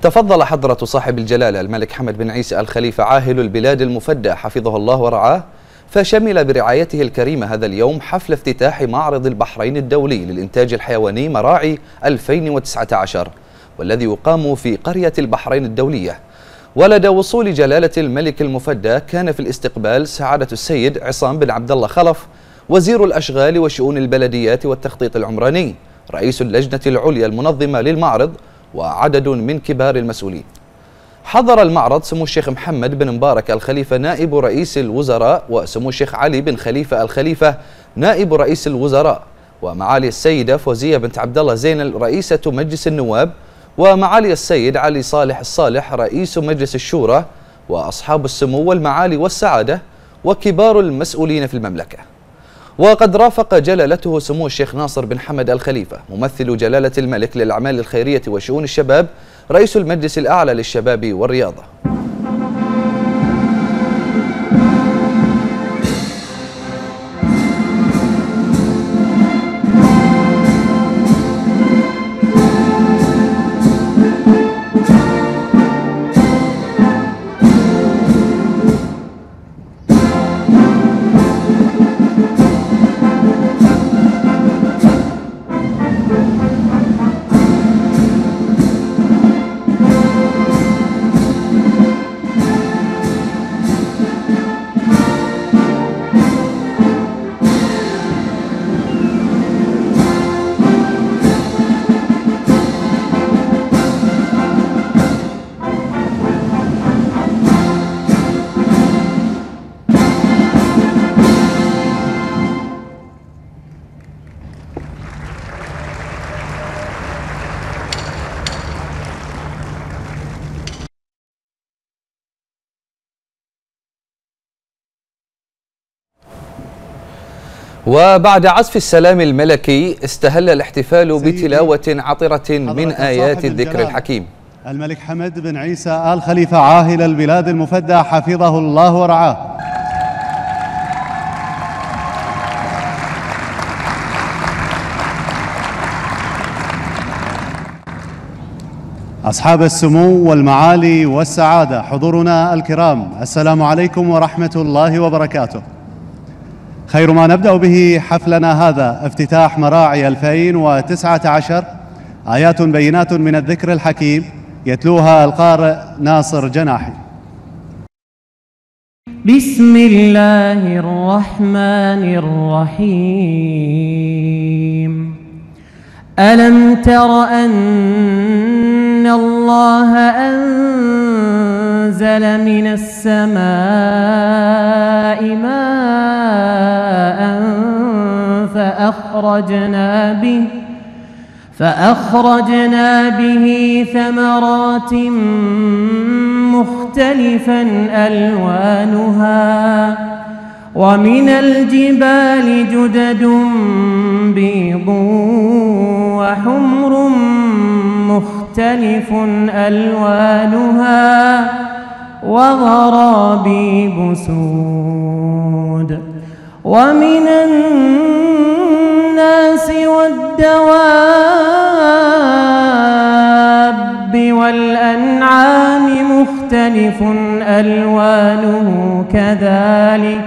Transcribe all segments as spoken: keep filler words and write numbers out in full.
تفضل حضرة صاحب الجلالة الملك حمد بن عيسى آل خليفة عاهل البلاد المفدى حفظه الله ورعاه، فشمل برعايته الكريمة هذا اليوم حفل افتتاح معرض البحرين الدولي للإنتاج الحيواني مراعي ألفين وتسعة عشر، والذي يقام في قرية البحرين الدولية. ولدى وصول جلالة الملك المفدى كان في الاستقبال سعادة السيد عصام بن عبد الله خلف وزير الأشغال وشؤون البلديات والتخطيط العمراني، رئيس اللجنة العليا المنظمة للمعرض، وعدد من كبار المسؤولين. حضر المعرض سمو الشيخ محمد بن مبارك آل خليفة نائب رئيس الوزراء، وسمو الشيخ علي بن خليفة آل خليفة نائب رئيس الوزراء، ومعالي السيدة فوزية بنت عبد الله زينل رئيسة مجلس النواب، ومعالي السيد علي صالح الصالح رئيس مجلس الشورى، وأصحاب السمو والمعالي والسعادة وكبار المسؤولين في المملكة. وقد رافق جلالته سمو الشيخ ناصر بن حمد آل خليفة ممثل جلالة الملك للأعمال الخيرية وشؤون الشباب رئيس المجلس الأعلى للشباب والرياضة. وبعد عزف السلام الملكي استهل الاحتفال بتلاوة عطرة من آيات الذكر الحكيم. الملك حمد بن عيسى آل خليفة عاهل البلاد المفدى حفظه الله ورعاه. أصحاب السمو والمعالي والسعادة، حضورنا الكرام، السلام عليكم ورحمة الله وبركاته. خير ما نبدأ به حفلنا هذا افتتاح مراعي ألفين وتسعة عشر، آيات بينات من الذكر الحكيم يتلوها القارئ ناصر جناحي. بسم الله الرحمن الرحيم. ألم تر أن الله أنزل من السماء ماء فأخرجنا به فأخرجنا به ثمرات مختلفا ألوانها ومن الجبال جدد بيض وحمر مختلف ألوانها وغرابيب سود ومن الناس والدواب والأنعام مختلف ألوانه كذلك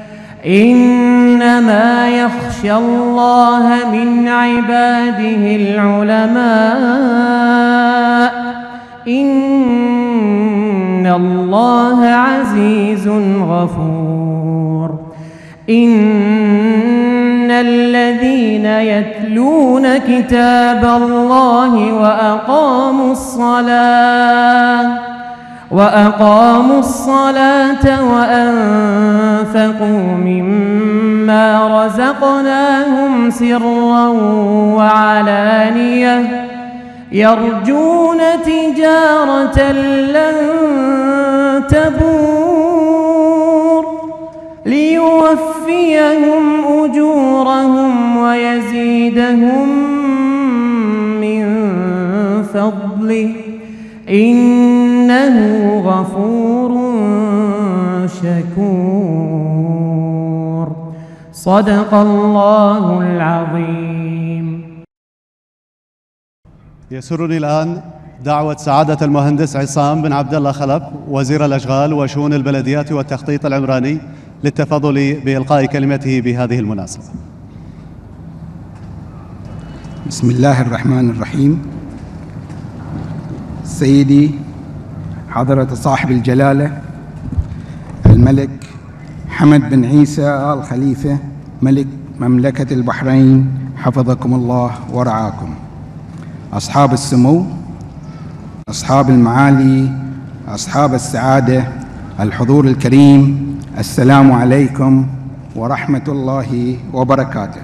إنما يخشى الله من عباده العلماء إن الله عزيز غفور. إن الذين يتلون كتاب الله وأقاموا الصلاة وأقاموا الصلاة وأنفقوا مما رزقناهم سرا وعلانية يرجون تجارة لن تبور ليوفيهم أجورهم ويزيدهم من فضله إنه غفور شكور. صدق الله العظيم. يسرني الآن دعوة سعادة المهندس عصام بن عبد الله خلف وزير الأشغال وشؤون البلديات والتخطيط العمراني للتفضل بإلقاء كلمته بهذه المناسبة. بسم الله الرحمن الرحيم. سيدي حضرة صاحب الجلالة الملك حمد بن عيسى آل خليفة ملك مملكة البحرين حفظكم الله ورعاكم، أصحاب السمو، أصحاب المعالي، أصحاب السعادة، الحضور الكريم، السلام عليكم ورحمة الله وبركاته.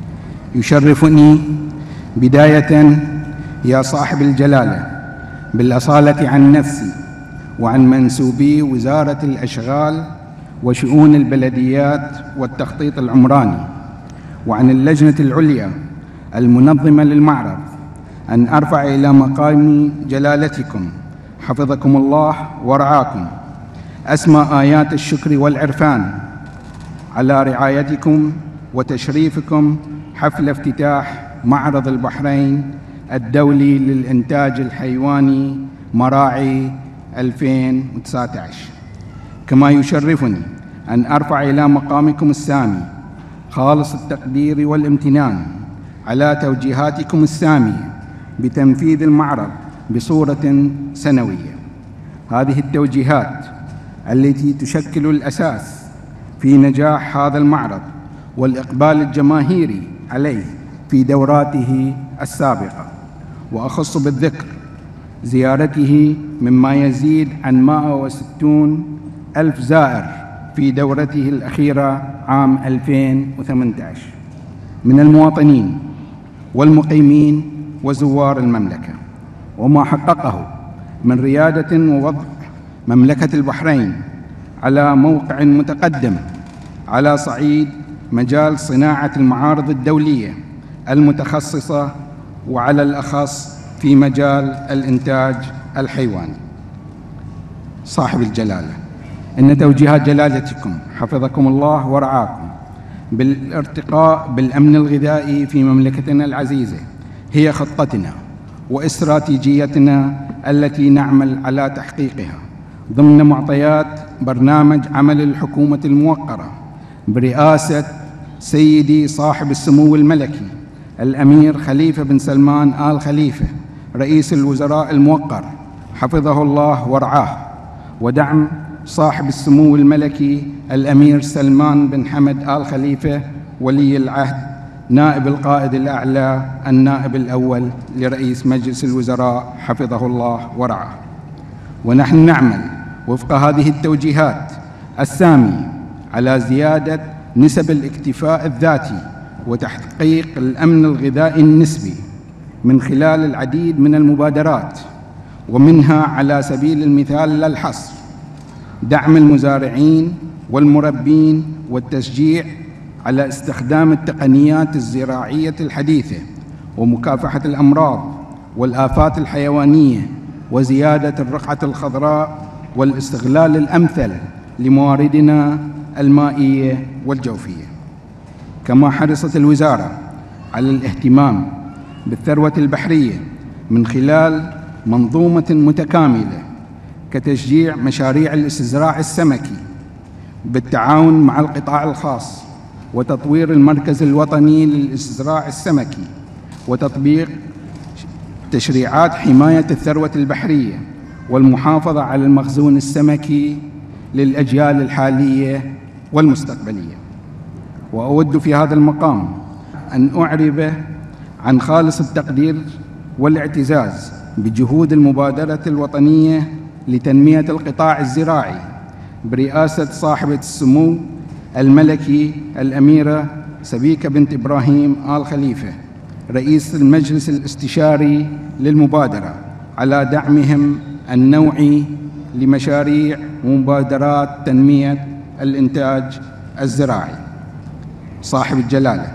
يشرفني بداية يا صاحب الجلالة بالأصالة عن نفسي وعن منسوبي وزارة الأشغال وشؤون البلديات والتخطيط العمراني وعن اللجنة العليا المنظمة للمعرض أن أرفع إلى مقام جلالتكم حفظكم الله ورعاكم أسمى آيات الشكر والعرفان على رعايتكم وتشريفكم حفل افتتاح معرض البحرين الدولي للإنتاج الحيواني مراعي ألفين وتسعة عشر. كما يشرفني أن أرفع إلى مقامكم السامي خالص التقدير والامتنان على توجيهاتكم السامية بتنفيذ المعرض بصورة سنوية. هذه التوجيهات التي تشكل الأساس في نجاح هذا المعرض والإقبال الجماهيري عليه في دوراته السابقة، وأخص بالذكر زيارته مما يزيد عن مائة وستين ألف زائر في دورته الأخيرة عام ألفين وثمانية عشر من المواطنين والمقيمين وزوار المملكة، وما حققه من ريادة ووضع مملكة البحرين على موقع متقدم على صعيد مجال صناعة المعارض الدولية المتخصصة وعلى الأخص في مجال الإنتاج الحيواني. صاحب الجلالة، إن توجيهات جلالتكم حفظكم الله ورعاكم بالارتقاء بالأمن الغذائي في مملكتنا العزيزة هي خطتنا واستراتيجيتنا التي نعمل على تحقيقها ضمن معطيات برنامج عمل الحكومة الموقرة برئاسة سيدي صاحب السمو الملكي الأمير خليفة بن سلمان آل خليفة رئيس الوزراء الموقر حفظه الله ورعاه، ودعم صاحب السمو الملكي الأمير سلمان بن حمد آل خليفة ولي العهد نائب القائد الأعلى النائب الأول لرئيس مجلس الوزراء حفظه الله ورعاه. ونحن نعمل وفق هذه التوجيهات السامية على زيادة نسب الاكتفاء الذاتي وتحقيق الأمن الغذائي النسبي من خلال العديد من المبادرات، ومنها على سبيل المثال لا الحصر دعم المزارعين والمربين والتشجيع على استخدام التقنيات الزراعية الحديثة ومكافحة الأمراض والآفات الحيوانية وزيادة الرقعة الخضراء والاستغلال الأمثل لمواردنا المائية والجوفية. كما حرصت الوزارة على الاهتمام بالثروة البحرية من خلال منظومة متكاملة كتشجيع مشاريع الاستزراع السمكي بالتعاون مع القطاع الخاص، وتطوير المركز الوطني للاستزراع السمكي، وتطبيق تشريعات حماية الثروة البحرية والمحافظة على المخزون السمكي للأجيال الحالية والمستقبلية. وأود في هذا المقام أن أعرب عن خالص التقدير والاعتزاز بجهود المبادرة الوطنية لتنمية القطاع الزراعي برئاسة صاحبة السمو الملكي الأميرة سبيكة بنت إبراهيم آل خليفة رئيس المجلس الاستشاري للمبادرة على دعمهم النوعي لمشاريع ومبادرات تنمية الإنتاج الزراعي. صاحب الجلالة،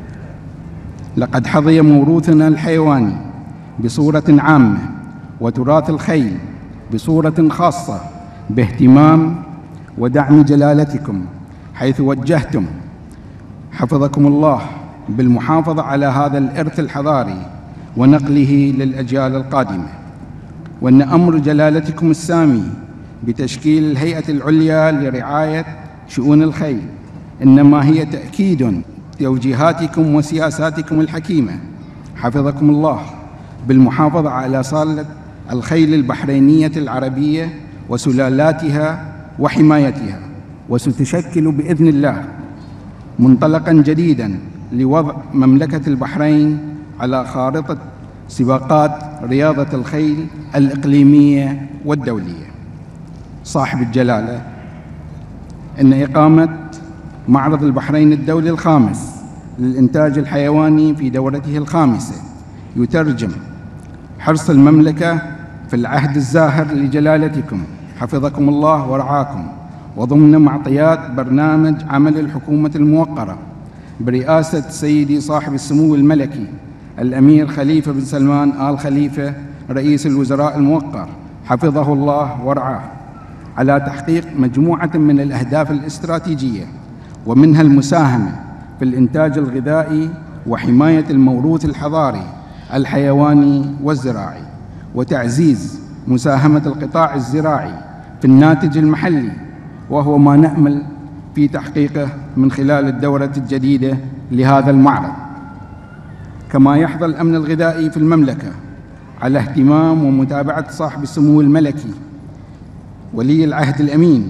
لقد حظي موروثنا الحيواني بصورة عامة وتراث الخيل بصورة خاصة باهتمام ودعم جلالتكم، حيث وجهتم حفظكم الله بالمحافظة على هذا الإرث الحضاري ونقله للأجيال القادمة، وأن أمر جلالتكم السامي بتشكيل الهيئة العليا لرعاية شؤون الخيل إنما هي تأكيد توجيهاتكم وسياساتكم الحكيمة حفظكم الله بالمحافظة على أصالة الخيل البحرينية العربية وسلالاتها وحمايتها، وستشكل بإذن الله منطلقاً جديداً لوضع مملكة البحرين على خارطة سباقات رياضة الخيل الإقليمية والدولية. صاحب الجلالة، إن إقامة معرض البحرين الدولي الخامس للإنتاج الحيواني في دورته الخامسة يترجم حرص المملكة في العهد الزاهر لجلالتكم حفظكم الله ورعاكم، وضمن معطيات برنامج عمل الحكومة الموقرة برئاسة سيدي صاحب السمو الملكي الأمير خليفة بن سلمان آل خليفة رئيس الوزراء الموقر حفظه الله ورعاه، على تحقيق مجموعة من الأهداف الاستراتيجية، ومنها المساهمة في الإنتاج الغذائي وحماية الموروث الحضاري الحيواني والزراعي، وتعزيز مساهمة القطاع الزراعي في الناتج المحلي، وهو ما نأمل في تحقيقه من خلال الدورة الجديدة لهذا المعرض. كما يحظى الأمن الغذائي في المملكة على اهتمام ومتابعة صاحب السمو الملكي ولي العهد الأمين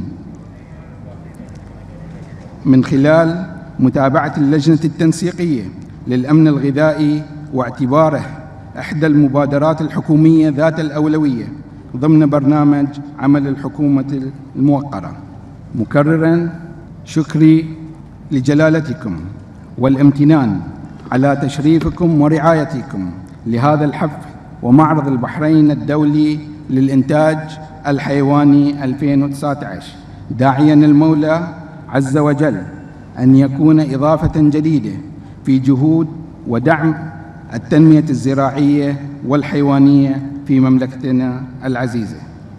من خلال متابعة اللجنة التنسيقية للأمن الغذائي واعتباره إحدى المبادرات الحكومية ذات الأولوية ضمن برنامج عمل الحكومة الموقرة، مكرراً شكري لجلالتكم والامتنان على تشريفكم ورعايتكم لهذا الحفل ومعرض البحرين الدولي للإنتاج الحيواني ألفين وتسعة عشر، داعياً المولى عز وجل أن يكون إضافة جديدة في جهود ودعم التنمية الزراعية والحيوانية في مملكتنا العزيزة،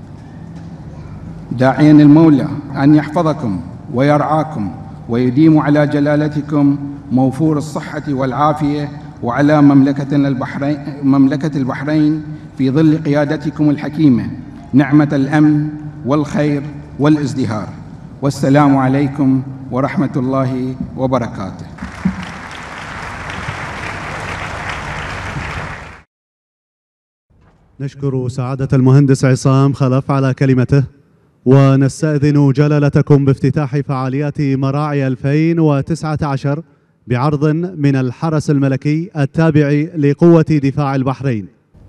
داعياً المولى أن يحفظكم ويرعاكم ويديم على جلالتكم موفور الصحة والعافية، وعلى مملكتنا البحرين مملكة البحرين في ظل قيادتكم الحكيمة نعمة الأمن والخير والازدهار. والسلام عليكم ورحمة الله وبركاته. نشكر سعادة المهندس عصام خلف على كلمته، ونستأذن جلالتكم بافتتاح فعاليات مراعي ألفين وتسعة عشر بعرض من الحرس الملكي التابع لقوة دفاع البحرين.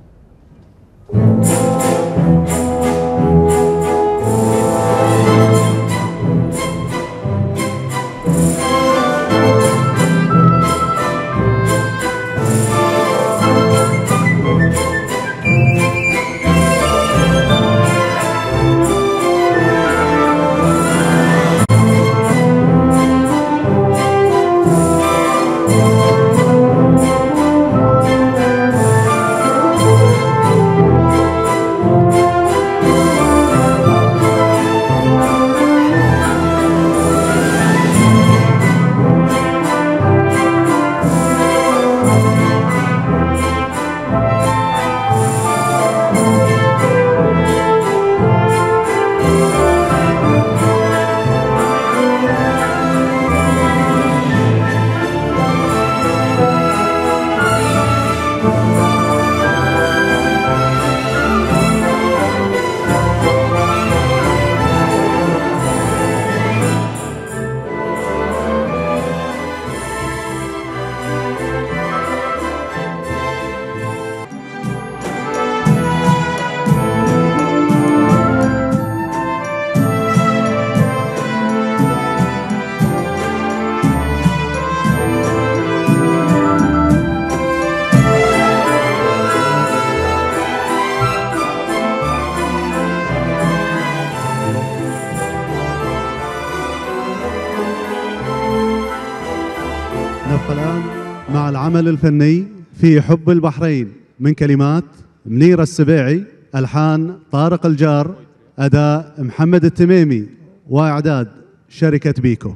مع العمل الفني في حب البحرين من كلمات منيرة السبيعي، ألحان طارق الجار، أداء محمد التميمي، وإعداد شركة بيكو.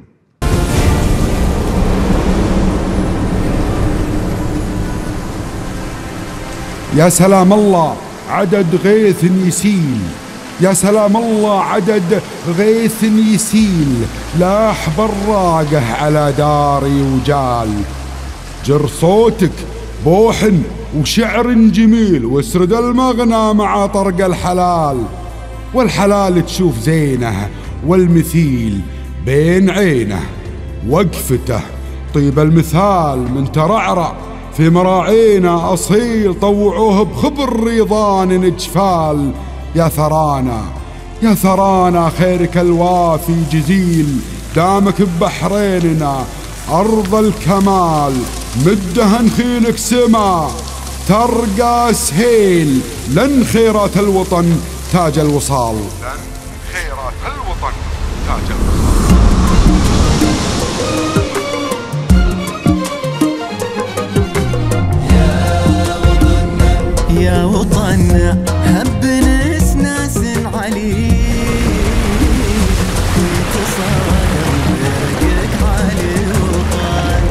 يا سلام الله عدد غيث يسيل، يا سلام الله عدد غيث يسيل، لاح براقه على داري وجال. جر صوتك بوحن وشعر جميل، واسرد المغنى مع طرق الحلال. والحلال تشوف زينه والمثيل بين عينه، وقفته طيب المثال من ترعرع في مراعينا أصيل، طوعوه بخبر ريضان نجفال. يا ثرانا يا ثرانا خيرك الوافي جزيل، دامك ببحريننا أرض الكمال. مدها نخيلك سما ترقى سهيل، لن خيرات الوطن تاج الوصال. لن خيرات الوطن تاج الوصال. يا وطننا هب نسناس عليك، وتصادم برقك علي وطن.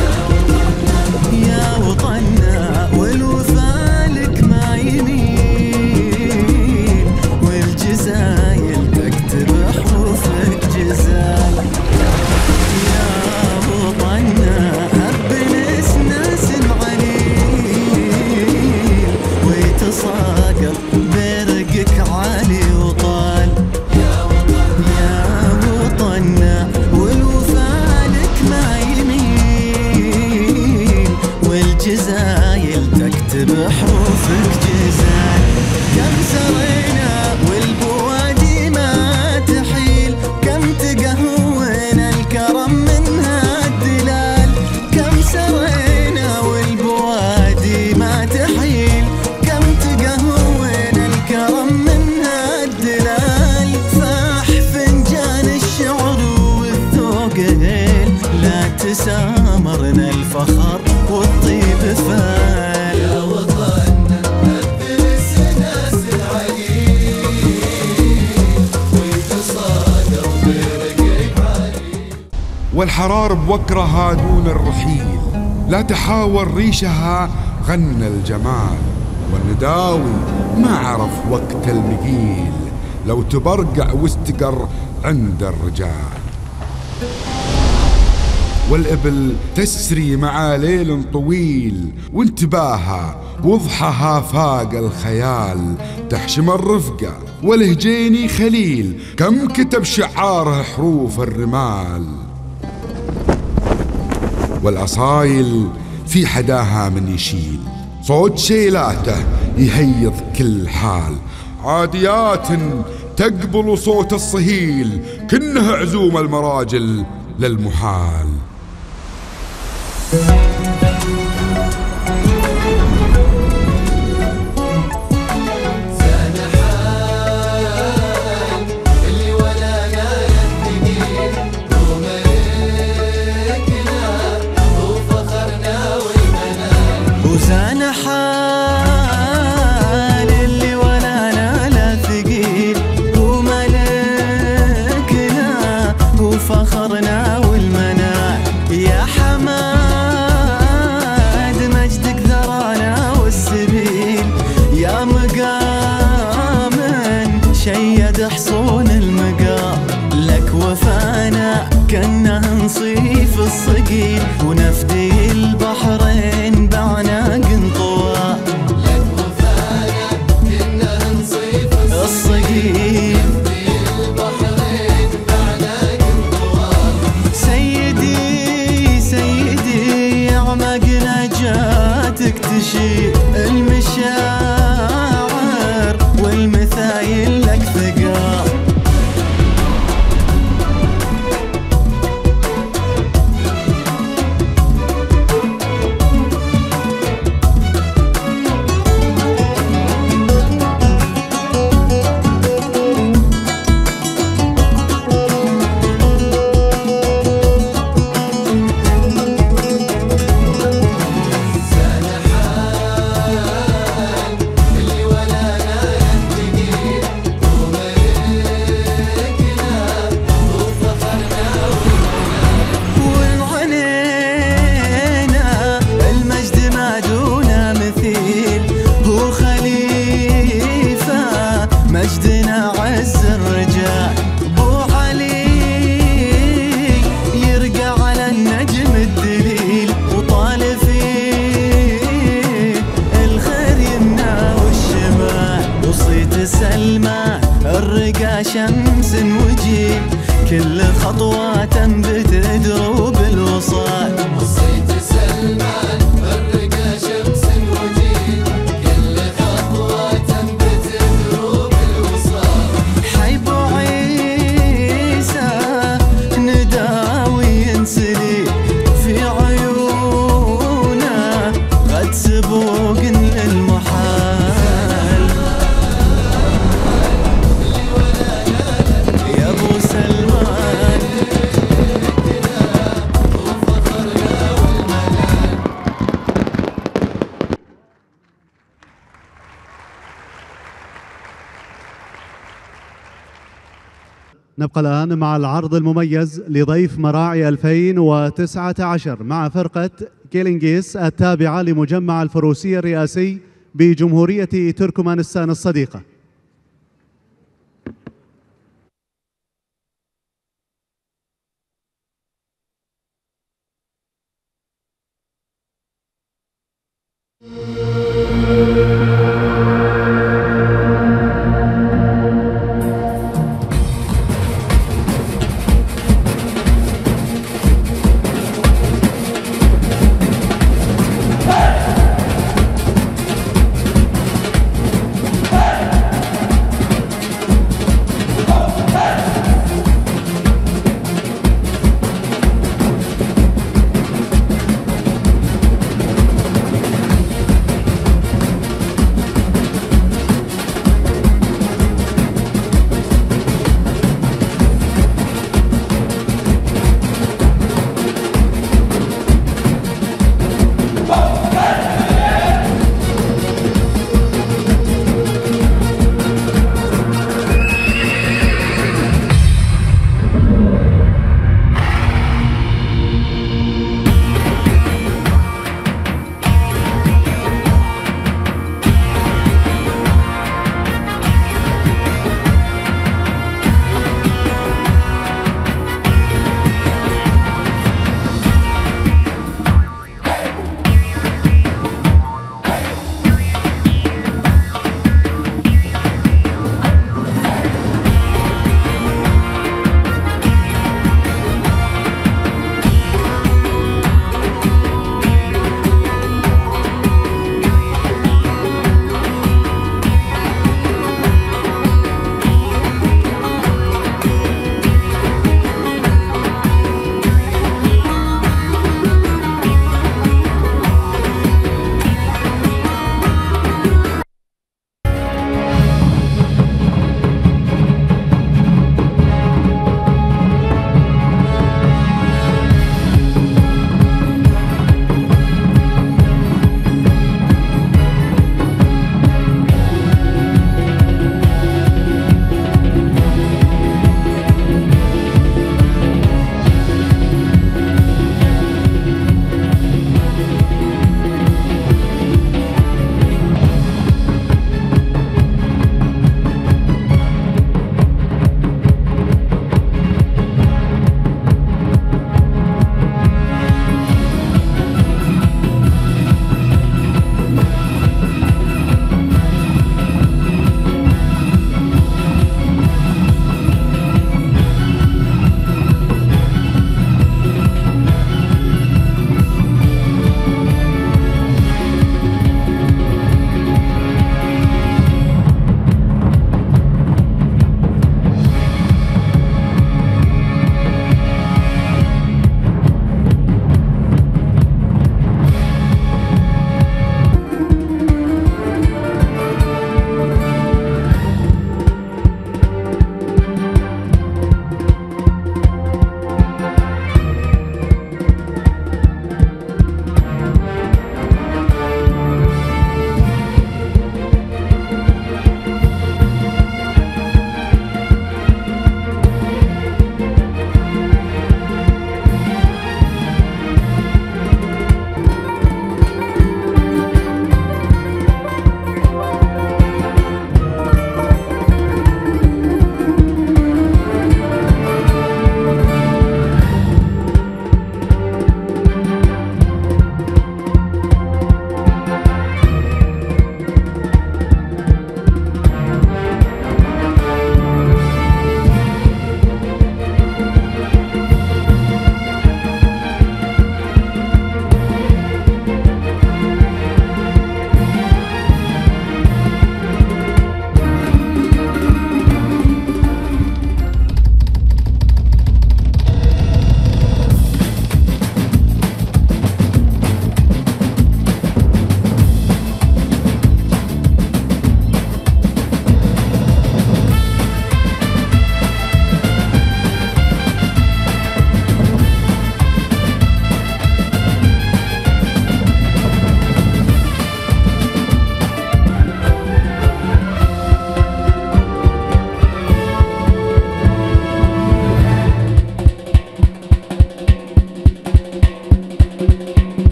يا وطننا والوفا لك ما يميل، والجزايل تكتب حروفك جزال. يا وطننا هب نسناس عليك، وتصاقل برقك عالي وطال. يا وطننا والوفا لك ما يميل، والجزايل تكتب حروفك جزال. كم سرينا والبوادي ما تحيل، كم تقهونا الكرم منها الدلال. كم سرينا والبوادي ما تحيل، كم تقهونا الكرم منها الدلال. فاح فنجان الشعر والذوق هيل، لا تسامرنا الفخر والطيب فال. يا وطننا نبرس ناس العليل، ويتصادر برقك عليل. والحرار بوكرها دون الرحيل، لا تحاور ريشها غنى الجمال. والنداوي ما عرف وقت المقيل، لو تبرقع واستقر عند الرجال. والإبل تسري مع ليل طويل، وانتباهها وضحها فاق الخيال. تحشم الرفقة والهجيني خليل، كم كتب شعاره حروف الرمال. والأصايل في حداها من يشيل، صوت شيلاته يهيض كل حال. عاديات تقبل صوت الصهيل، كنه عزوم المراجل للمحال. وزان حال اللي ولا ناله ثقيل، وملكنا وفخرنا والمنال. يا حماد مجدك ذرانا والسبيل، يا مقاما شيد حصون المقام. لك وفانا كنا نصيف الصقيل، ونفدي البحرين بعناق طوال. لك وفانا كنا نصيف الصقيل، ونفدي البحرين بعناق طوال. سيدي سيدي اعمقنا جاتك تشيل، المشاعر والمثايل لك ثقال. كشمس وجيل، كل خطوة تنبت دروب الوصال. وصيت سلمان فرقة شمس وجيل، كل خطوة تنبت دروب الوصال. حيب عيسى نداوي ينسلي في عيونه، غد سبوق للمحال. يا ابو سلمان نبقى الآن مع العرض المميز لضيف مراعي ألفين وتسعة عشر مع فرقة كيلينجيس التابعة لمجمع الفروسية الرئاسي بجمهورية تركمانستان الصديقة.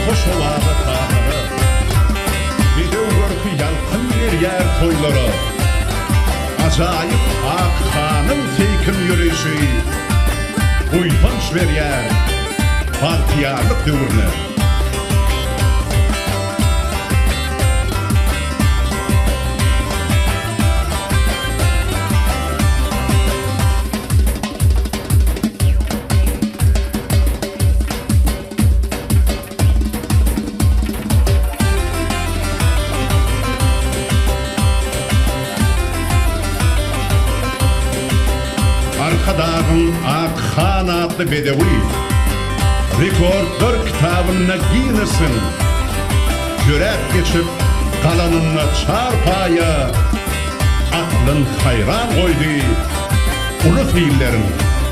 koşuları tağları Bir dövür yalqın bir yer toyları Acayip ak hanım teykim yürüyüşü Uypanç ver yer Partiyarlık dövürne Arkadağın ak han adlı bedevi Rekordlar kitabına giyinirsin Jürek geçip kalanına çarpaya Aklın hayran koydu Ulu fiillerin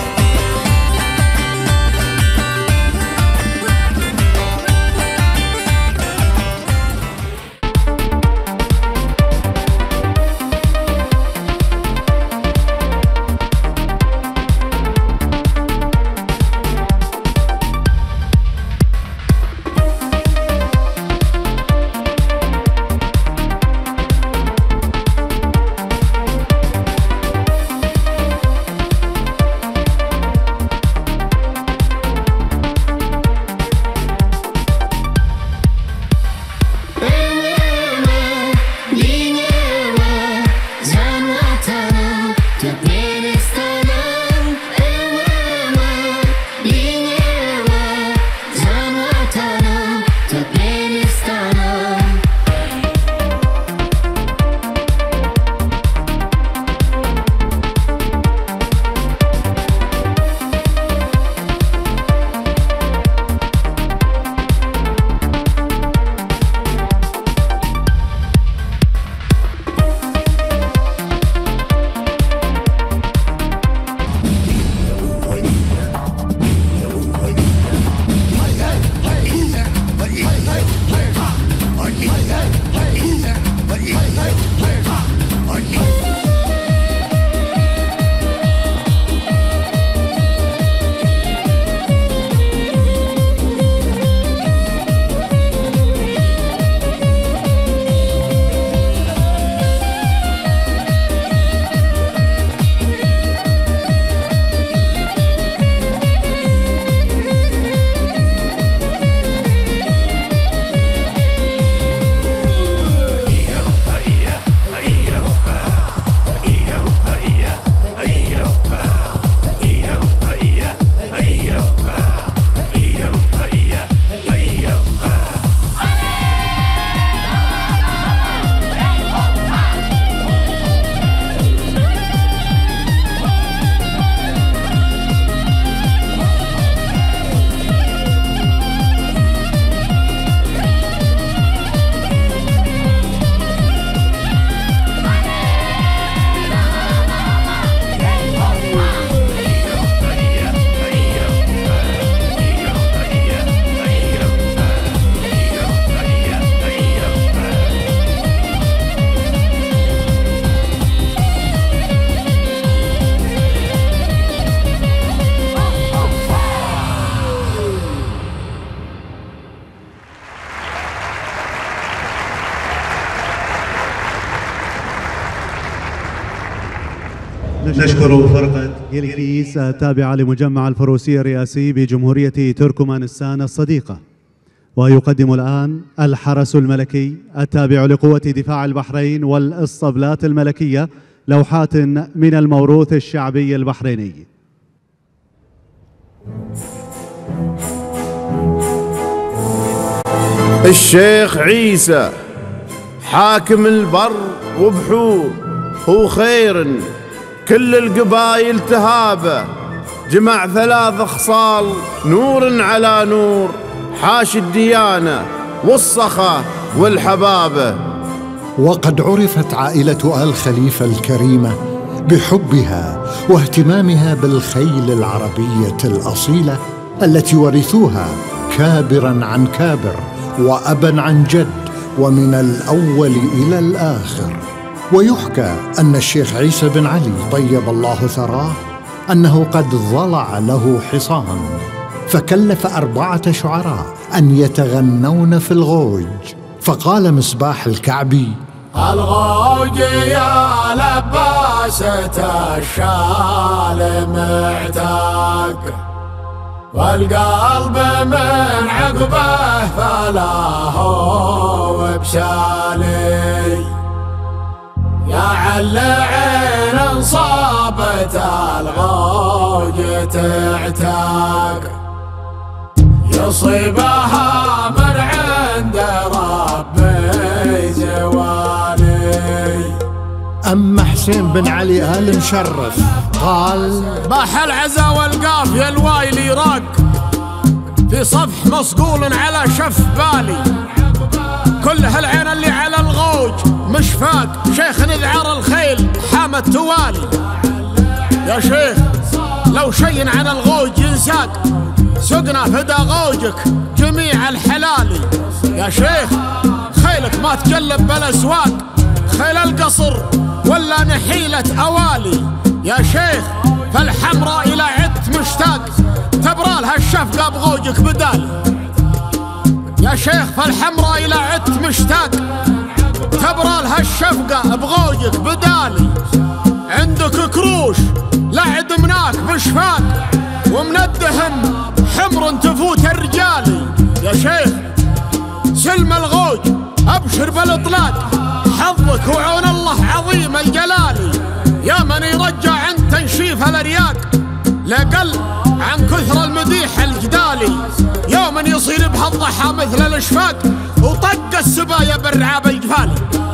نشكر فرقة يلكيس التابعة لمجمع الفروسية الرئاسي بجمهورية تركمانستان الصديقة. ويقدم الآن الحرس الملكي التابع لقوة دفاع البحرين والإسطبلات الملكية لوحات من الموروث الشعبي البحريني. الشيخ عيسى حاكم البر وبحور هو خير كل القبايل تهابه جمع ثلاث خصال نور على نور حاش الديانة والصخا والحبابة. وقد عرفت عائلة آل خليفة الكريمة بحبها واهتمامها بالخيل العربية الأصيلة التي ورثوها كابرا عن كابر وأبا عن جد ومن الأول إلى الآخر. ويحكى أن الشيخ عيسى بن علي طيب الله ثراه أنه قد ضلع له حصان فكلف أربعة شعراء أن يتغنون في الغوج، فقال مصباح الكعبي: الغوج يا لباسة الشال معتاق، والقلب من عقبه فلا هو بشالي، يا عل عين صابت الغوج تعتاق، يصيبها من عند ربي زوالي. أما حسين بن علي آل مشرف قال: باح العزا والقافية الوايلي راق، في صفح مصقول على شف بالي، كل هالعين اللي على الغوج مشفاق، شيخ نذعر الخيل حامد توالي. يا شيخ لو شي عن الغوج ينساق، سقنا فدا غوجك جميع الحلالي. يا شيخ خيلك ما تقلب بالاسواق، خيل القصر ولا نحيلة اوالي. يا شيخ فالحمراء الى عدت مشتاق، تبرالها الشفقة بغوجك بدالي. يا شيخ فالحمراء الى عدت مشتاق، تبرالها الشفقة بغوجك بدالي. عندك كروش لعد مناك بشفاق، ومن الدهن حمر تفوت الرجالي. يا شيخ سلم الغوج ابشر بالاطلاق، حظك وعون الله عظيم الجلالي. يا من يرجع عند تنشيف الارياق، لقل عن كثر المديح الجدالي. يوم يصير بهالضحى مثل الاشفاق، وطق السبايا بالرعاب الجفالي.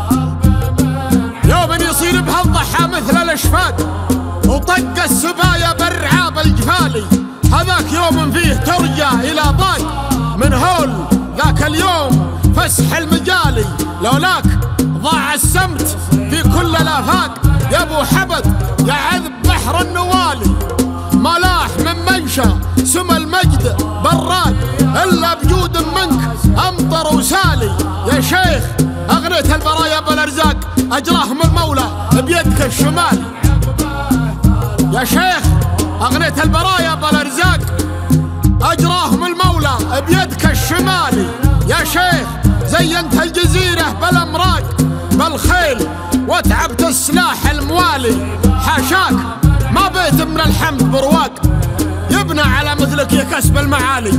يوم يصير بهالضحى مثل الاشفاق، وطق السبايا بالرعاب الجفالي. هذاك يوم فيه ترجع الى ضاق، من هول ذاك اليوم فسح المجالي. لولاك ضاع السمت في كل الافاق، يا ابو حبد يا عذب بحر النوالي. ما لاح من منشا سما المجد براق، الا بجود منك امطر وسالي. يا شيخ اغنيت البرايا بالارزاق، اجراهم المولى بيدك الشمالي. يا شيخ اغنيت البرايا بالارزاق، اجراهم المولى بيدك الشمالي. يا شيخ زينت الجزيرة بالامراق، بالخيل وتعبت السلاح الموالي. حاشاك ما بيت من الحمد برواق، يبنى على مثلك يا كسب المعالي.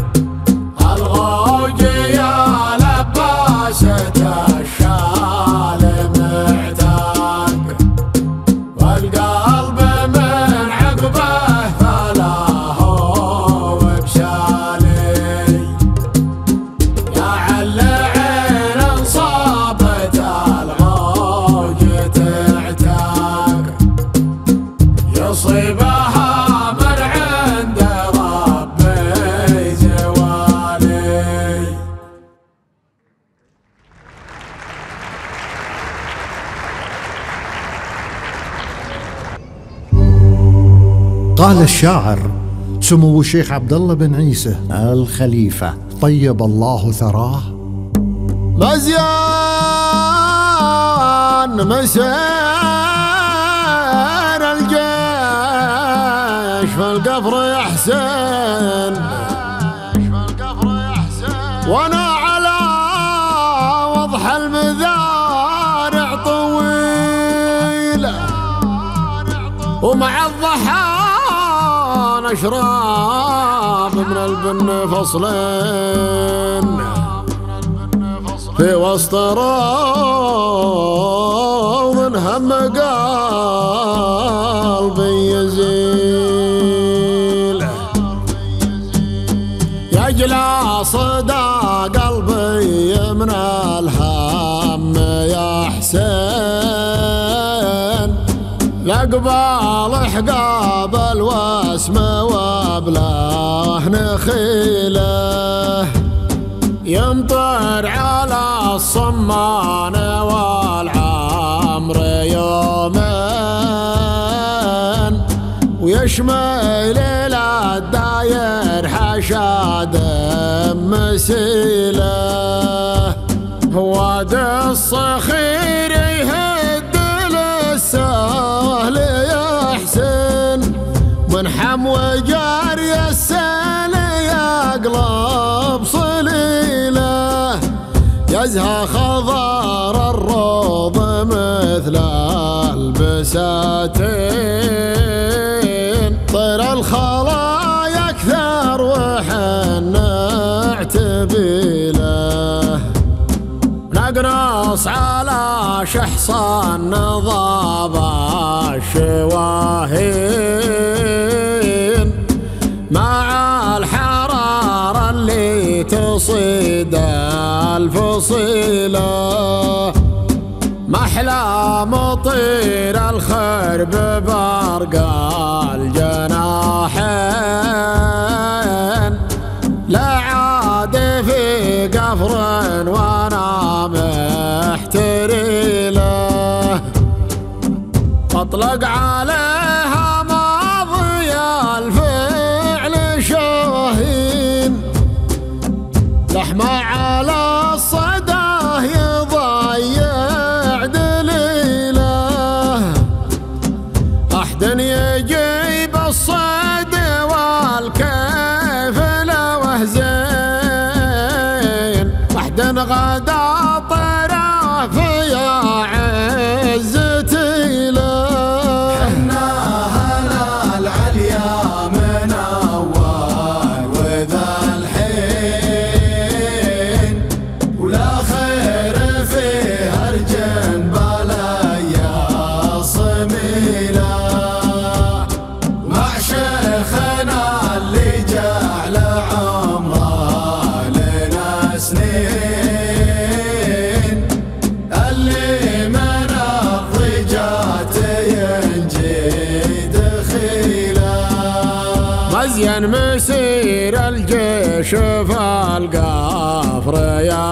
الغوج يا لباسة الشال معتاق، والقلب من عقبه فلا هو بشالي. يا عل عين صابت الغوج تعتاق، يصيبها من عند ربي زوالي. قال الشاعر سمو الشيخ عبد الله بن عيسى آل خليفة طيب الله ثراه: مزيان مسير الجيش فالقفر يحسن، وانا على وضح المذارع طويلة، ومع الضحى نشرب من البن فصلين، في وسط روض هم قلبي يزيل. يجلى صدى قلبي من الهم يا حسين، لقبال حقابل واسم وابلاه نخيله، يمطر على الصمان والعمر يومين، ويشمل الى الداير حشاد مسيله. واد الصخير يهد للسهل يحسن، من حمو جاري السلام غزها خضار الروض مثل البساتين، طير الخلايا اكثر وحن اعتبيله، نقنص على شحصان نضاب الشواهين، مع الحرارة اللي تصيد الفصيلة، محلى مطير الخرب برق الجناحين، لا عاد في قفر وانا محتري له، اطلق عليها ماضي الفعل شاهين، لحمة على الصداه يضيع دليله، أحد يجيب الصيد والكيف له زين، أحد غدا طيره في عزتي له، حنا هلا العليا من أول وذا الحين، ولا خير في هرجن بلايا صميلة، مع شيخنا اللي جعل عمره لنا سنين، اللي من الضجات ينجي دخيله، مزين مسير الجيش في القفر يا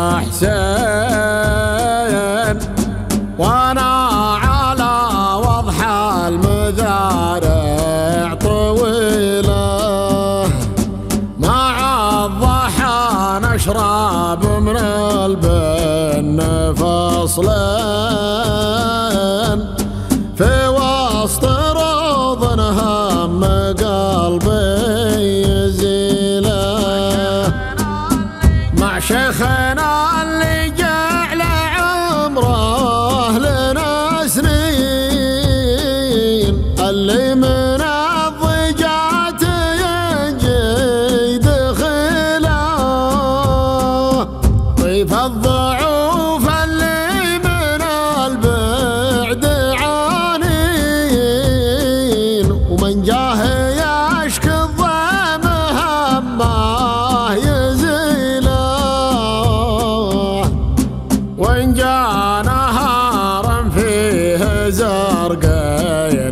حسين، وانا على وضح المذارع طويله، مع الضحى نشرب من البن فصلين، في وسط روض هم قلبي يزيله، مع شيخنا اللي جعل عمره لنا سنين، اللي من الضجات ينجي دخله، ضيف الضعوف اللي من البعد عانين، ومن جاه يشكي الضيم همه يزيله، وإن جاء نهار فيه زرقين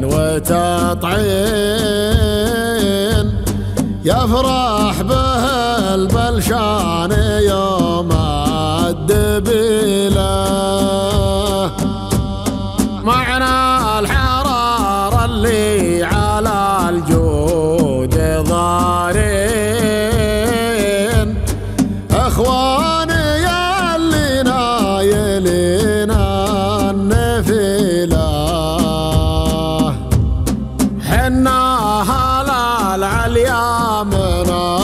وتطعين، يفرح به البلشان يوم الدبيله، معنى الحرارة اللي على الجود ضارين، اخواني ياللي نايلين النفيله، حنا هلا العليا من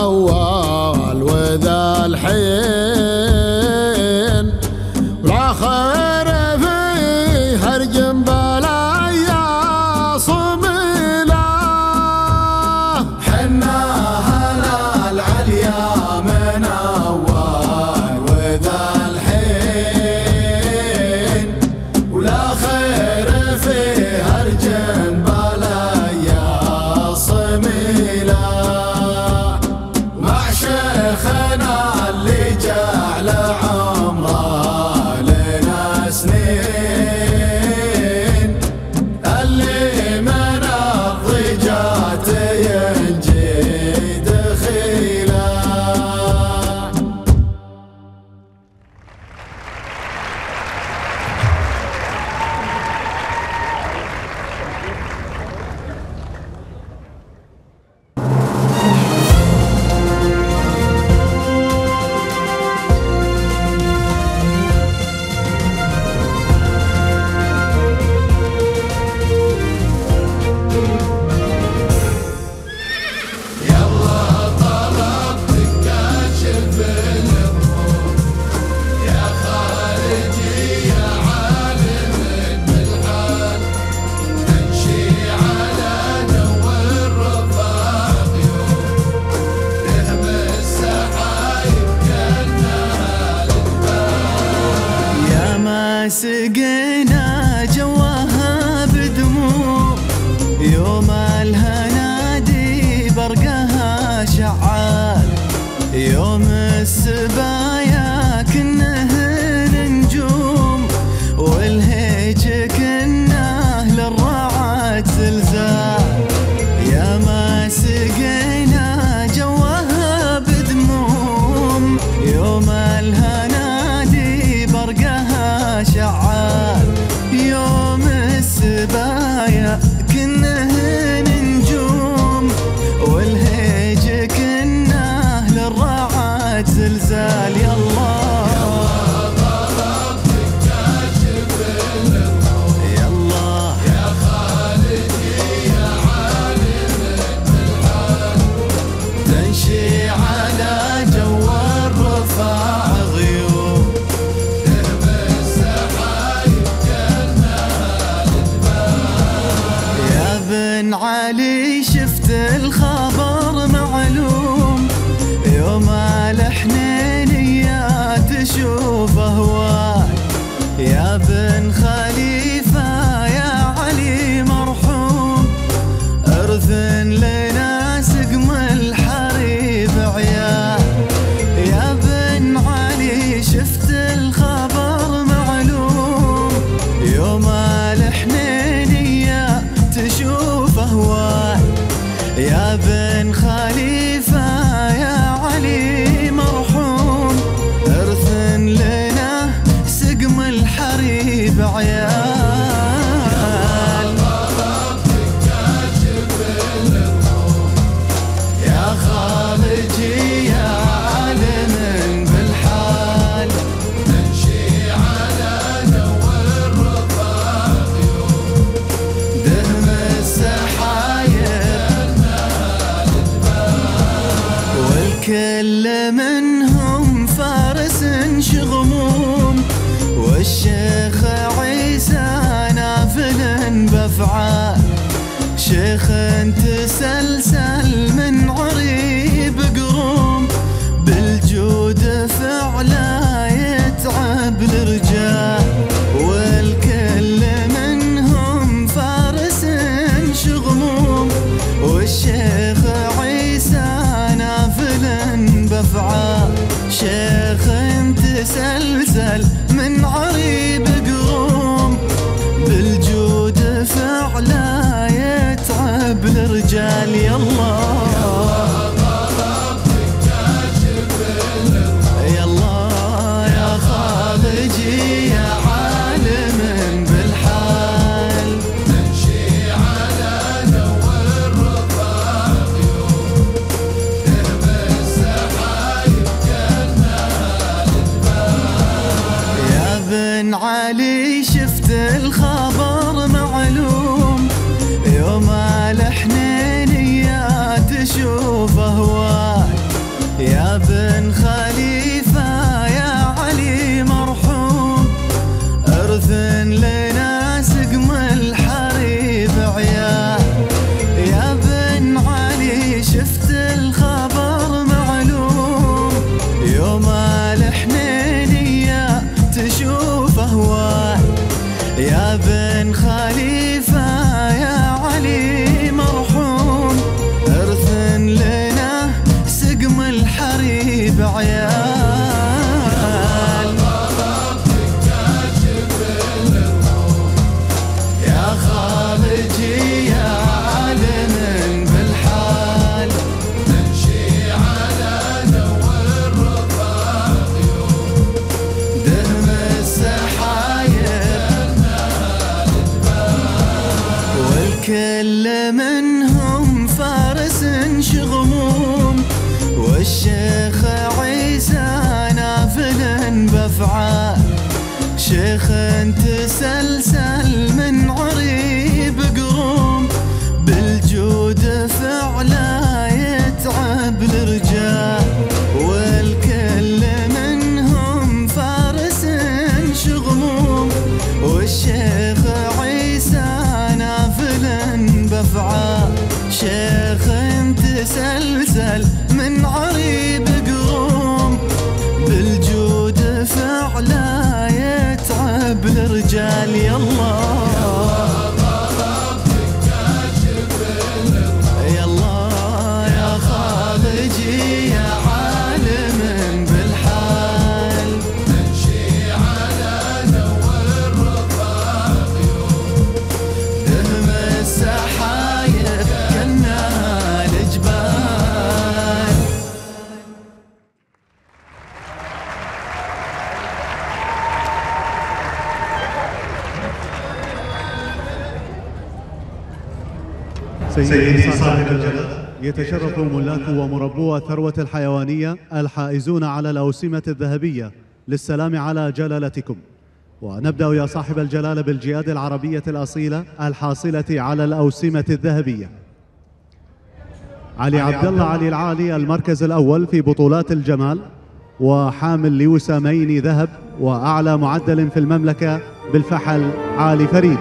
ما سقينا جواها بدموع يوم الهنادي برقها شعال يوم السبايا كنهن نجوم والهيج كنه للرعد زلزال يا ما سقينا جواها بدموم يوم الهنادي برقها شعال يوم السبايا كنهن نجوم والهيج كنه للرعد زلزال يا الله علي شفت الخبر معلوم يوم الحنينية تشوف هواك يا بن خليفة يا علي مرحوم ارثن لنا سقم الحريب عيال يا بن علي شفت الخبر معلوم يوم الحنينية تشوف هواك يا بن خليفة يا علي مرحوم ارثن لنا سقم الحريب عيال يا خالجي يا عالم بالحال نمشي على جو الرضا دهم السحايب والكل منهم فارس شغموم والشيخ عيسى نافل بافعال شيخ تسلسل من عريب قروم بالجود فعلا يتعب الرجال والكل منهم فارس شغموم والشيخ عيسى نافل بافعال شيخ تسلسل من عريب قروم بالجود فعلا يتعب الرجال يا الله يا الله يا خالجي يا عالم بالحال نمشي على جو الرضا درب السحايب كنا يا بن علي شفت الخبر معلوم يوم الحنينية تشوف هواك يا بن خليفة يا علي مرحوم ارثن لنا سقم الحريب عيال يا بن علي شفت الخبر معلوم يوم الحنينية تشوف هواك يا بن خليفة يا علي مرحوم ارثن لنا سقم الحريب عيال يا خالجي يا عالم بالحال نمشي على جو الرضا دهم السحايب والكل منهم فارس شغموم والشيخ عيسى نافل بافعال شيخ تسلسل من عريب قروم بالجود فعلا يتعب الرجال والكل منهم فارس شغموم والشيخ عيسى نافل بافعال شيخ تسلسل من عريب قروم بالجود فعلا يتعب سيدي صاحب الجلالة، يتشرف ملاك ومربو الثروة الحيوانية الحائزون على الأوسمة الذهبية للسلام على جلالتكم. ونبدأ يا صاحب الجلالة بالجياد العربية الأصيلة الحاصلة على الأوسمة الذهبية. علي عبد الله علي العالي المركز الأول في بطولات الجمال، وحامل لوسامين ذهب، وأعلى معدل في المملكة بالفحل علي فريد.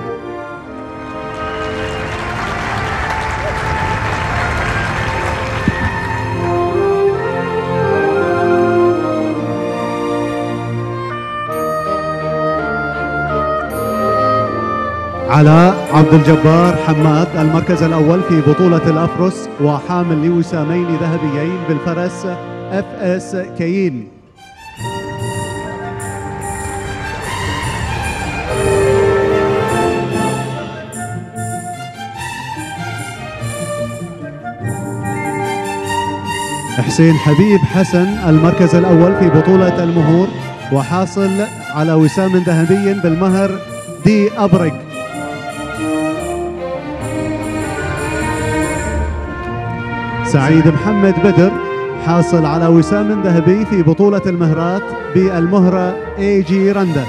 علاء عبد الجبار حماد المركز الأول في بطولة الأفرس، وحامل لوسامين ذهبيين بالفرس اف اس كايين. حسين حبيب حسن المركز الأول في بطولة المهور، وحاصل على وسام ذهبي بالمهر دي أبرق. سعيد محمد بدر حاصل على وسام ذهبي في بطولة المهرات بالمهرة اي جي رندا.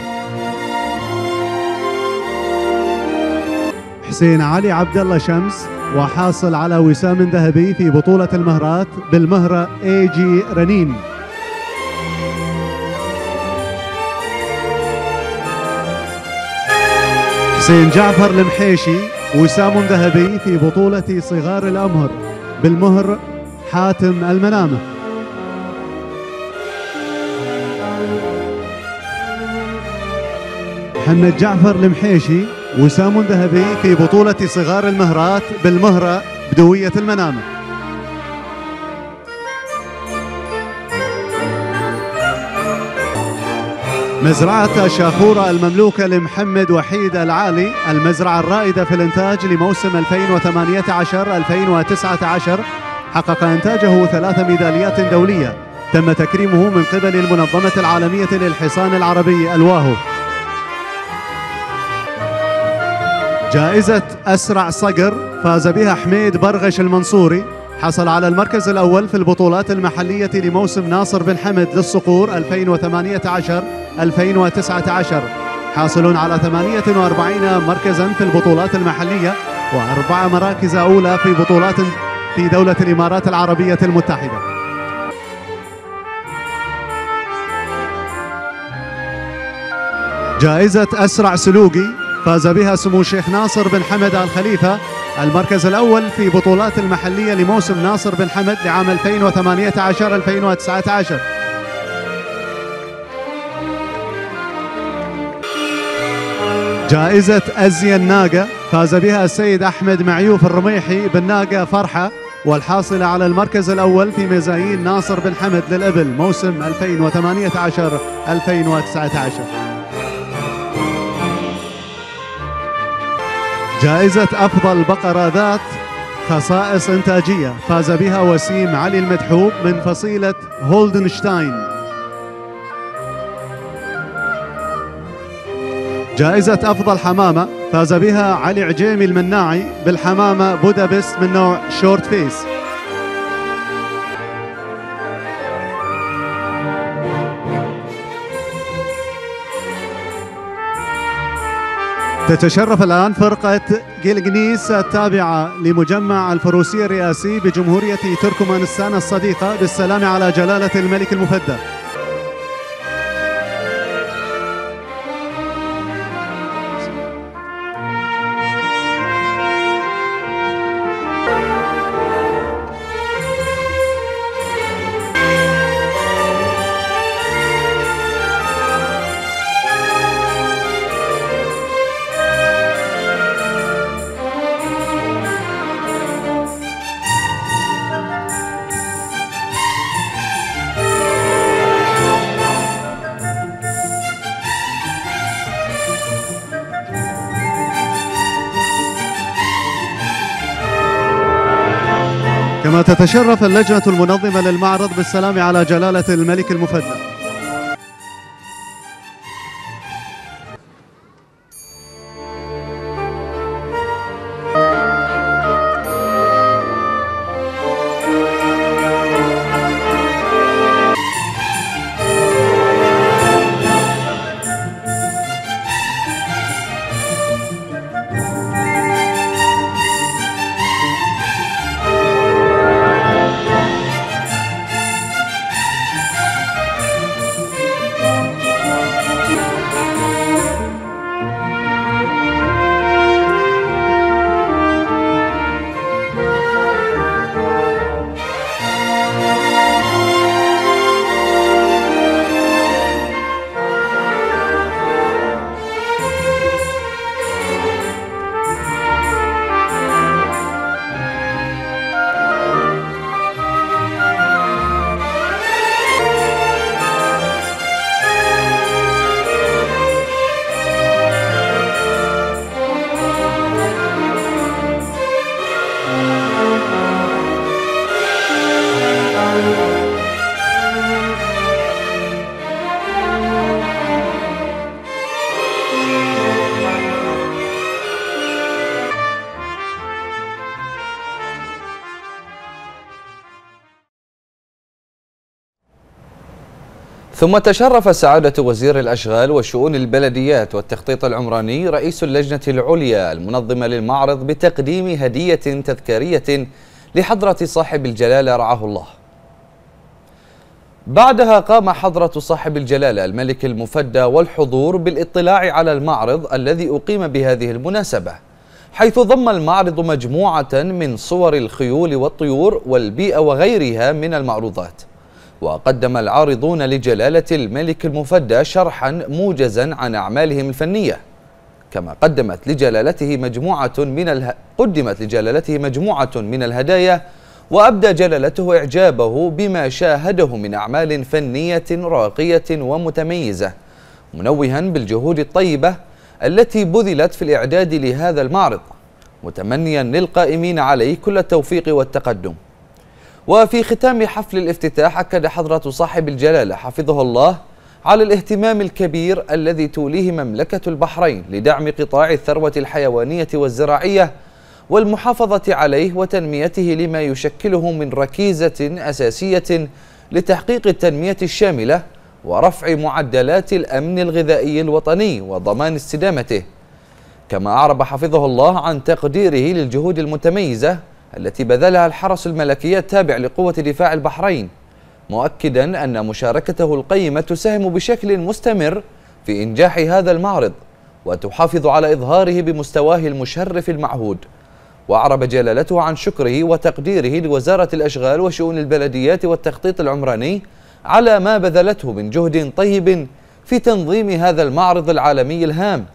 حسين علي عبد الله شمس وحاصل على وسام ذهبي في بطولة المهرات بالمهرة اي جي رنين. حسين جعفر المحيشي وسام ذهبي في بطولة صغار الأمهر بالمهر حاتم المنامة. محمد جعفر المحيشي وسام ذهبي في بطولة صغار المهرات بالمهرة بدوية المنامة. مزرعة شاخورة المملوكة لمحمد وحيد العالي، المزرعة الرائدة في الإنتاج لموسم ألفين وثمانية عشر ألفين وتسعة عشر، حقق إنتاجه ثلاث ميداليات دولية تم تكريمه من قبل المنظمة العالمية للحصان العربي الواهو. جائزة أسرع صقر فاز بها حميد برغش المنصوري، حصل على المركز الأول في البطولات المحلية لموسم ناصر بن حمد للصقور ألفين وثمانية عشر ألفين وتسعة عشر، حاصل على ثمانية وأربعين مركزا في البطولات المحلية وأربع مراكز أولى في بطولات في دولة الإمارات العربية المتحدة. جائزة أسرع سلوقي فاز بها سمو الشيخ ناصر بن حمد آل خليفة، المركز الأول في بطولات المحلية لموسم ناصر بن حمد لعام ألفين وثمانية عشر ألفين وتسعة عشر. جائزة أزيا الناقة فاز بها السيد أحمد معيوف الرميحي بالناقة فرحة، والحاصل على المركز الأول في مزايين ناصر بن حمد للإبل موسم ألفين وثمانية عشر ألفين وتسعة عشر. جائزة أفضل بقرة ذات خصائص إنتاجية فاز بها وسيم علي المدحوب من فصيلة هولدنشتاين. جائزة أفضل حمامة فاز بها علي عجيمي المناعي بالحمامة بودابست من نوع شورت فيس. تتشرف الآن فرقة جيلجنيس التابعة لمجمع الفروسية الرئاسي بجمهورية تركمانستان الصديقة بالسلام على جلالة الملك المفدى. كما تتشرف اللجنة المنظمة للمعرض بالسلام على جلالة الملك المفدى. ثم تشرف سعادة وزير الأشغال وشؤون البلديات والتخطيط العمراني رئيس اللجنة العليا المنظمة للمعرض بتقديم هدية تذكارية لحضرة صاحب الجلالة رعاه الله. بعدها قام حضرة صاحب الجلالة الملك المفدى والحضور بالاطلاع على المعرض الذي أقيم بهذه المناسبة، حيث ضم المعرض مجموعة من صور الخيول والطيور والبيئة وغيرها من المعروضات. وقدم العارضون لجلالة الملك المفدى شرحا موجزا عن أعمالهم الفنية، كما قدمت لجلالته مجموعة من اله... قدمت لجلالته مجموعة من الهدايا، وأبدى جلالته إعجابه بما شاهده من أعمال فنية راقية ومتميزة، منوها بالجهود الطيبة التي بذلت في الإعداد لهذا المعرض، متمنيا للقائمين عليه كل التوفيق والتقدم. وفي ختام حفل الافتتاح أكد حضرة صاحب الجلالة حفظه الله على الاهتمام الكبير الذي توليه مملكة البحرين لدعم قطاع الثروة الحيوانية والزراعية والمحافظة عليه وتنميته لما يشكله من ركيزة أساسية لتحقيق التنمية الشاملة ورفع معدلات الأمن الغذائي الوطني وضمان استدامته. كما أعرب حفظه الله عن تقديره للجهود المتميزة التي بذلها الحرس الملكي التابع لقوة دفاع البحرين، مؤكدا أن مشاركته القيمة تساهم بشكل مستمر في إنجاح هذا المعرض وتحافظ على إظهاره بمستواه المشرف المعهود. وأعرب جلالته عن شكره وتقديره لوزارة الأشغال وشؤون البلديات والتخطيط العمراني على ما بذلته من جهد طيب في تنظيم هذا المعرض العالمي الهام،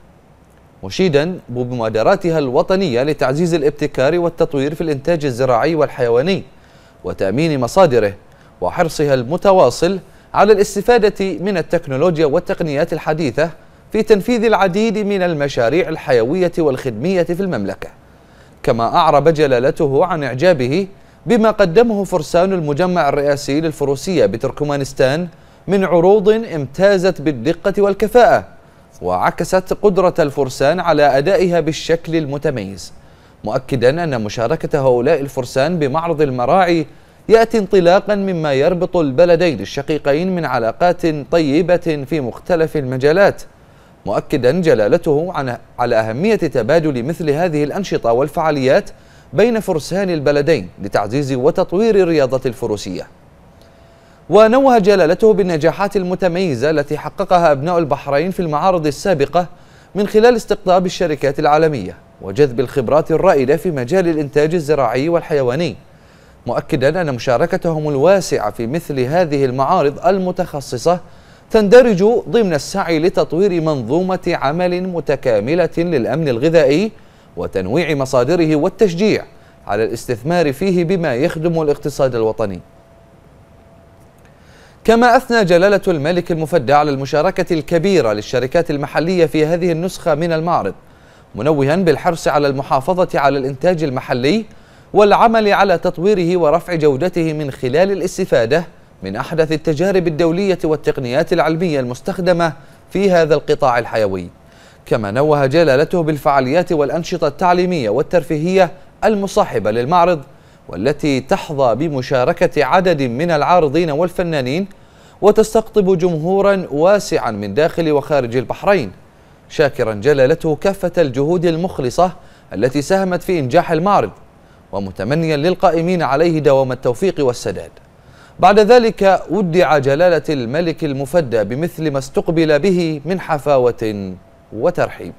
مشيدا بمبادراتها الوطنية لتعزيز الابتكار والتطوير في الإنتاج الزراعي والحيواني وتأمين مصادره، وحرصها المتواصل على الاستفادة من التكنولوجيا والتقنيات الحديثة في تنفيذ العديد من المشاريع الحيوية والخدمية في المملكة. كما أعرب جلالته عن إعجابه بما قدمه فرسان المجمع الرئاسي للفروسية بتركمانستان من عروض امتازت بالدقة والكفاءة وعكست قدرة الفرسان على أدائها بالشكل المتميز، مؤكدا أن مشاركة هؤلاء الفرسان بمعرض المراعي يأتي انطلاقا مما يربط البلدين الشقيقين من علاقات طيبة في مختلف المجالات، مؤكدا جلالته على أهمية تبادل مثل هذه الأنشطة والفعاليات بين فرسان البلدين لتعزيز وتطوير رياضة الفروسية. ونوه جلالته بالنجاحات المتميزة التي حققها أبناء البحرين في المعارض السابقة من خلال استقطاب الشركات العالمية وجذب الخبرات الرائدة في مجال الإنتاج الزراعي والحيواني، مؤكدا أن مشاركتهم الواسعة في مثل هذه المعارض المتخصصة تندرج ضمن السعي لتطوير منظومة عمل متكاملة للأمن الغذائي وتنويع مصادره والتشجيع على الاستثمار فيه بما يخدم الاقتصاد الوطني. كما أثنى جلالة الملك المفدى على المشاركة الكبيرة للشركات المحلية في هذه النسخة من المعرض، منوها بالحرص على المحافظة على الإنتاج المحلي والعمل على تطويره ورفع جودته من خلال الاستفادة من أحدث التجارب الدولية والتقنيات العلمية المستخدمة في هذا القطاع الحيوي. كما نوه جلالته بالفعاليات والأنشطة التعليمية والترفيهية المصاحبة للمعرض والتي تحظى بمشاركة عدد من العارضين والفنانين وتستقطب جمهورا واسعا من داخل وخارج البحرين، شاكرا جلالته كافة الجهود المخلصة التي ساهمت في إنجاح المعرض ومتمنيا للقائمين عليه دوام التوفيق والسداد. بعد ذلك ودع جلالة الملك المفدى بمثل ما استقبل به من حفاوة وترحيب.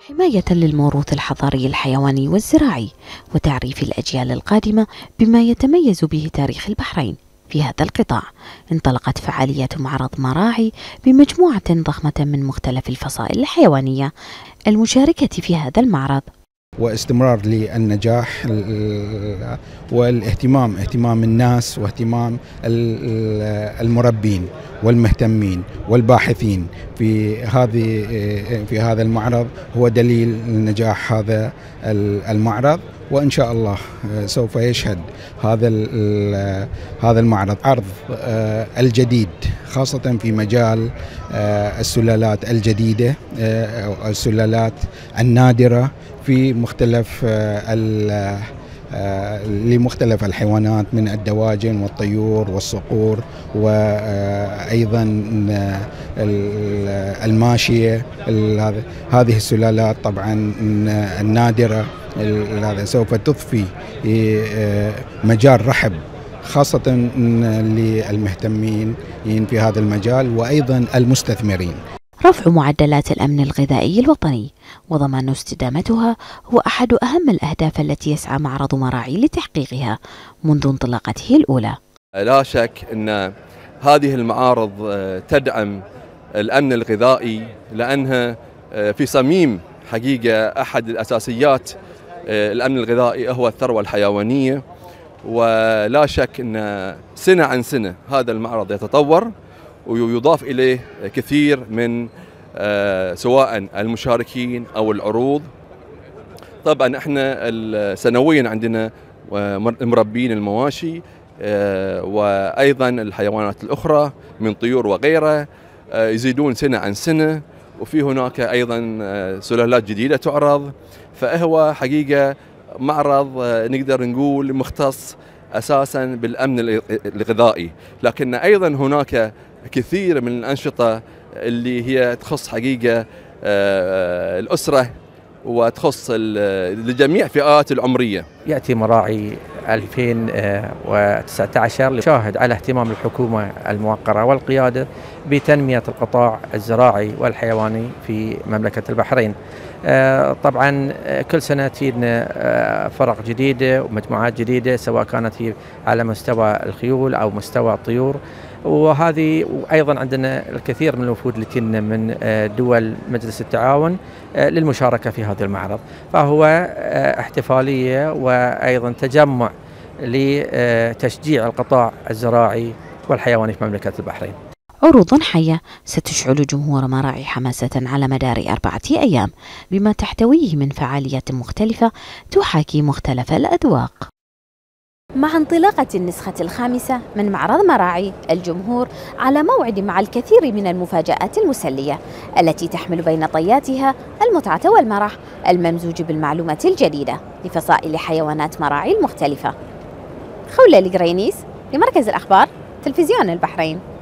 حماية للموروث الحضاري الحيواني والزراعي وتعريف الأجيال القادمة بما يتميز به تاريخ البحرين. في هذا القطاع انطلقت فعاليات معرض مراعي بمجموعة ضخمة من مختلف الفصائل الحيوانية المشاركة في هذا المعرض، واستمرار للنجاح والاهتمام اهتمام الناس واهتمام المربين والمهتمين والباحثين في هذه في هذا المعرض هو دليل نجاح هذا المعرض. وإن شاء الله سوف يشهد هذا هذا المعرض عرض الجديد خاصة في مجال السلالات الجديدة السلالات النادرة في مختلف لمختلف الحيوانات من الدواجن والطيور والصقور وأيضا الماشية. هذه السلالات طبعا النادرة هذا سوف تضفي مجال رحب خاصة للمهتمين في هذا المجال وأيضا المستثمرين. رفع معدلات الأمن الغذائي الوطني وضمان استدامتها هو أحد أهم الأهداف التي يسعى معرض مراعي لتحقيقها منذ انطلاقته الأولى. لا شك أن هذه المعارض تدعم الأمن الغذائي لأنها في صميم حقيقة أحد الأساسيات الأمن الغذائي هو الثروة الحيوانية، ولا شك أن سنة عن سنة هذا المعرض يتطور ويضاف إليه كثير من سواء المشاركين أو العروض. طبعا احنا سنويا عندنا مربين المواشي وأيضا الحيوانات الأخرى من طيور وغيرها يزيدون سنة عن سنة، وفي هناك أيضا سلالات جديدة تعرض. فهو حقيقة معرض نقدر نقول مختص أساسا بالأمن الغذائي، لكن أيضا هناك كثير من الأنشطة اللي هي تخص حقيقة الأسرة وتخص لجميع فئات العمرية. يأتي مراعي ألفين وتسعة عشر ليشاهد على اهتمام الحكومة الموقرة والقيادة بتنمية القطاع الزراعي والحيواني في مملكة البحرين. طبعا كل سنة تجينا فرق جديدة ومجموعات جديدة سواء كانت هي على مستوى الخيول أو مستوى الطيور، وهذه وأيضا عندنا الكثير من الوفود اللي تجينا من دول مجلس التعاون للمشاركة في هذا المعرض. فهو احتفالية وأيضا تجمع لتشجيع القطاع الزراعي والحيواني في مملكة البحرين. عروض حية ستشعل جمهور مراعي حماسة على مدار أربعة أيام بما تحتويه من فعاليات مختلفة تحاكي مختلف الأذواق. مع انطلاقة النسخة الخامسة من معرض مراعي، الجمهور على موعد مع الكثير من المفاجآت المسلية التي تحمل بين طياتها المتعة والمرح الممزوج بالمعلومات الجديدة لفصائل حيوانات مراعي المختلفة. خولة القرينيس لمركز الأخبار تلفزيون البحرين.